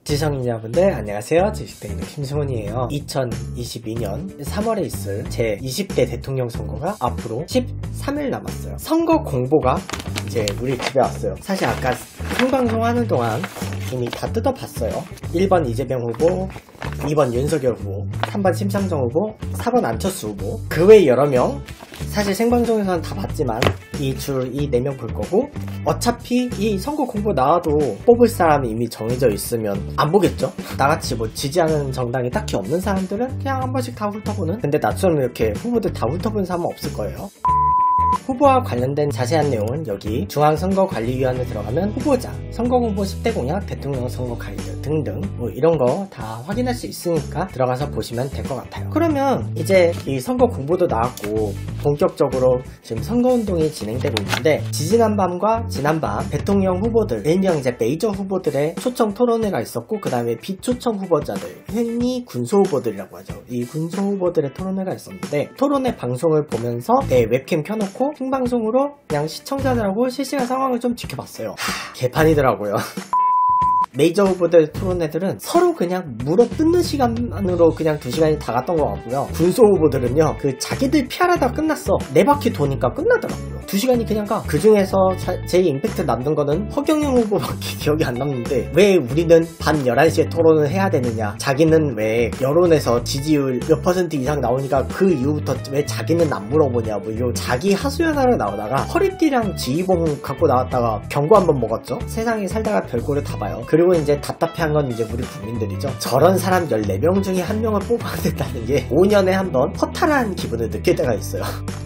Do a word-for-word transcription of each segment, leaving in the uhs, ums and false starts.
지성인여러분들 안녕하세요. 지식대인의 김승훈이에요. 이천이십이 년 삼월에 있을 제이십 대 대통령 선거가 앞으로 십삼 일 남았어요. 선거 공보가 이제 우리 집에 왔어요. 사실 아까 생방송 하는 동안 이미 다 뜯어봤어요. 일 번 이재명 후보, 이 번 윤석열 후보, 삼 번 심상정 후보, 사 번 안철수 후보, 그 외 여러 명. 사실 생방송에서는 다 봤지만 이 줄 이 네 명 볼 거고, 어차피 이 선거 공보 나와도 뽑을 사람이 이미 정해져 있으면 안 보겠죠? 나같이 뭐 지지하는 정당이 딱히 없는 사람들은 그냥 한 번씩 다 훑어보는? 근데 나처럼 이렇게 후보들 다 훑어보는 사람은 없을 거예요. 후보와 관련된 자세한 내용은 여기 중앙선거관리위원회 들어가면 후보자, 선거공보 십 대 공약, 대통령 선거 가이드 등등 뭐 이런 거 다 확인할 수 있으니까 들어가서 보시면 될 것 같아요. 그러면 이제 이 선거 공보도 나왔고 본격적으로 지금 선거운동이 진행되고 있는데, 지지난밤과 지난밤 대통령 후보들, 일명 이제 메이저 후보들의 초청 토론회가 있었고, 그 다음에 비초청 후보자들, 흔히 군소 후보들이라고 하죠. 이 군소 후보들의 토론회가 있었는데, 토론회 방송을 보면서 네, 웹캠 켜놓고 생방송으로 그냥 시청자들하고 실시간 상황을 좀 지켜봤어요. 하, 개판이더라고요. 메이저 후보들 토론회들은 서로 그냥 물어 뜯는 시간으로 그냥 두 시간이 다 갔던 것 같고요. 군소 후보들은요, 그 자기들 피하려다 끝났어. 네 바퀴 도니까 끝나더라고요. 두 시간이 그냥 가. 그 중에서 제일 임팩트 남는 거는 허경영 후보밖에 기억이 안 남는데, 왜 우리는 밤 열한 시에 토론을 해야 되느냐. 자기는 왜 여론에서 지지율 몇 퍼센트 이상 나오니까 그 이후부터 왜 자기는 안 물어보냐. 뭐 이런 자기 하소연하러 나오다가 허리띠랑 지휘봉 갖고 나왔다가 경고 한번 먹었죠. 세상에 살다가 별꼴을 다 봐요. 그리고 이제 답답해한 건 이제 우리 국민들이죠. 저런 사람 열네 명 중에 한 명을 뽑아야 된다는 게 오 년에 한 번 허탈한 기분을 느낄 때가 있어요.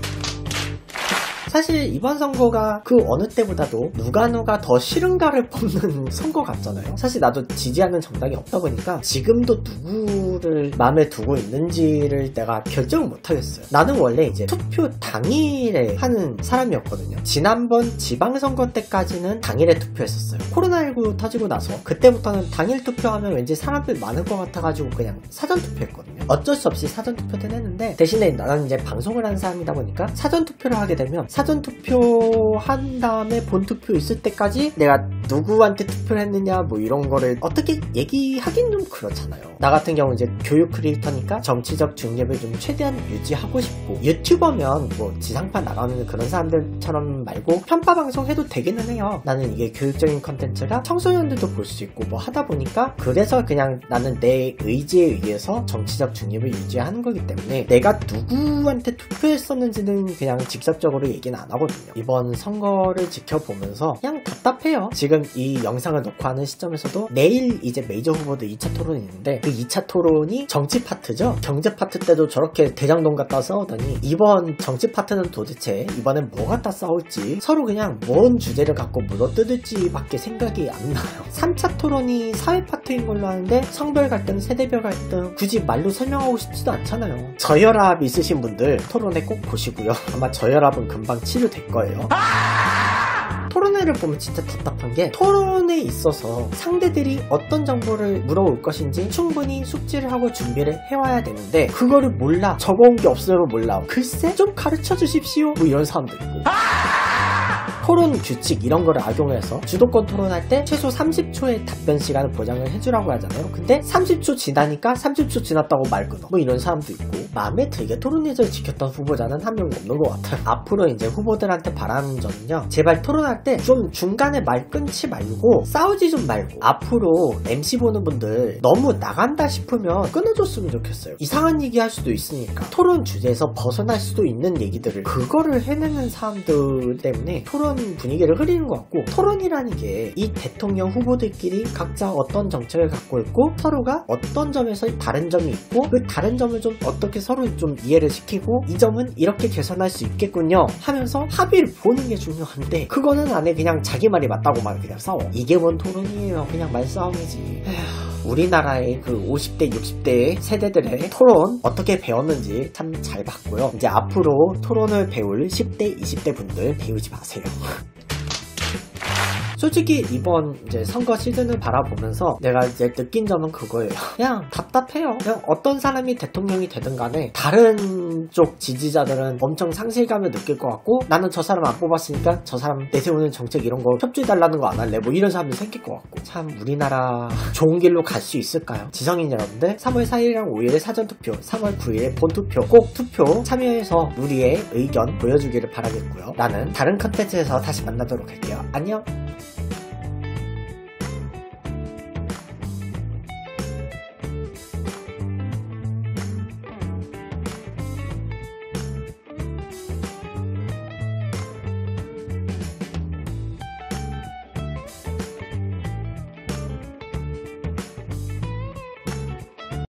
사실 이번 선거가 그 어느 때보다도 누가 누가 더 싫은가를 뽑는 선거 같잖아요. 사실 나도 지지하는 정당이 없다 보니까 지금도 누구를 마음에 두고 있는지를 내가 결정을 못하겠어요. 나는 원래 이제 투표 당일에 하는 사람이었거든요. 지난번 지방선거 때까지는 당일에 투표했었어요. 코로나십구 터지고 나서 그때부터는 당일 투표하면 왠지 사람들 많을 것 같아가지고 그냥 사전 투표했거든요. 어쩔 수 없이 사전 투표는 했는데, 대신에 나는 이제 방송을 하는 사람이다 보니까 사전 투표를 하게 되면 사전 투표 한 다음에 본 투표 있을 때까지 내가 누구한테 투표를 했느냐 뭐 이런 거를 어떻게 얘기하긴 좀 그렇잖아요. 나 같은 경우 이제 교육 크리에이터니까 정치적 중립을 좀 최대한 유지하고 싶고, 유튜버면 뭐 지상파 나가는 그런 사람들처럼 말고 편파 방송 해도 되기는 해요. 나는 이게 교육적인 컨텐츠라 청소년들도 볼 수 있고 뭐 하다 보니까, 그래서 그냥 나는 내 의지에 의해서 정치적 중립을 유지하는 거기 때문에 내가 누구한테 투표했었는지는 그냥 직접적으로 얘기는 안 하거든요. 이번 선거를 지켜보면서 그냥 답답해요. 지금 이 영상을 녹화하는 시점에서도 내일 이제 메이저 후보들 이 차 토론이 있는데, 그 이 차 토론이 정치 파트죠. 경제 파트 때도 저렇게 대장동 갖다 싸우더니 이번 정치 파트는 도대체 이번엔 뭐 갖다 싸울지, 서로 그냥 뭔 주제를 갖고 물어뜯을지 밖에 생각이 안 나요. 삼 차 토론이 사회 파트인 걸로 아는데 성별 갈등, 세대별 갈등 굳이 말로 설명하고 싶지도 않잖아요. 저혈압 있으신 분들 토론회 꼭 보시고요. 아마 저혈압은 금방 치료될 거예요. 토론회를 보면 진짜 답답한 게, 토론에 있어서 상대들이 어떤 정보를 물어올 것인지 충분히 숙지를 하고 준비를 해와야 되는데, 그거를 몰라. 적어온 게 없으면 몰라. 글쎄 좀 가르쳐 주십시오 뭐 이런 사람도 있고. 토론 규칙 이런 거를 악용해서 주도권 토론할 때 최소 삼십 초의 답변 시간을 보장을 해주라고 하잖아요. 근데 삼십 초 지나니까 삼십 초 지났다고 말 끊어 뭐 이런 사람도 있고, 마음에 들게 토론 예절을 지켰던 후보자는 한 명도 없는 것 같아요. 앞으로 이제 후보들한테 바라는 점은요, 제발 토론할 때 좀 중간에 말 끊지 말고 싸우지 좀 말고, 앞으로 엠씨 보는 분들 너무 나간다 싶으면 끊어줬으면 좋겠어요. 이상한 얘기 할 수도 있으니까 토론 주제에서 벗어날 수도 있는 얘기들을 그거를 해내는 사람들 때문에 토론 분위기를 흐리는 것 같고, 토론이라는 게 이 대통령 후보들끼리 각자 어떤 정책을 갖고 있고 서로가 어떤 점에서 다른 점이 있고, 그 다른 점을 좀 어떻게 서로 좀 이해를 시키고, 이 점은 이렇게 개선할 수 있겠군요 하면서 합의를 보는 게 중요한데, 그거는 안에 그냥 자기 말이 맞다고 말 그냥 싸워. 이게 뭔 토론이에요. 그냥 말싸움이지. 에휴, 우리나라의 그 오십 대 육십 대 세대들의 토론 어떻게 배웠는지 참 잘 봤고요. 이제 앞으로 토론을 배울 십 대 이십 대 분들 배우지 마세요. 솔직히 이번 이제 선거 시즌을 바라보면서 내가 이제 느낀 점은 그거예요. 그냥 답답해요. 그냥 어떤 사람이 대통령이 되든 간에 다른 쪽 지지자들은 엄청 상실감을 느낄 것 같고, 나는 저 사람 안 뽑았으니까 저 사람 내세우는 정책 이런 거 협조해달라는 거 안 할래, 뭐 이런 사람이 생길 것 같고. 참 우리나라 좋은 길로 갈 수 있을까요? 지성인 여러분들, 삼월 사일이랑 오일에 사전투표, 삼월 구일에 본투표 꼭 투표 참여해서 우리의 의견 보여주기를 바라겠고요. 나는 다른 컨텐츠에서 다시 만나도록 할게요. 안녕.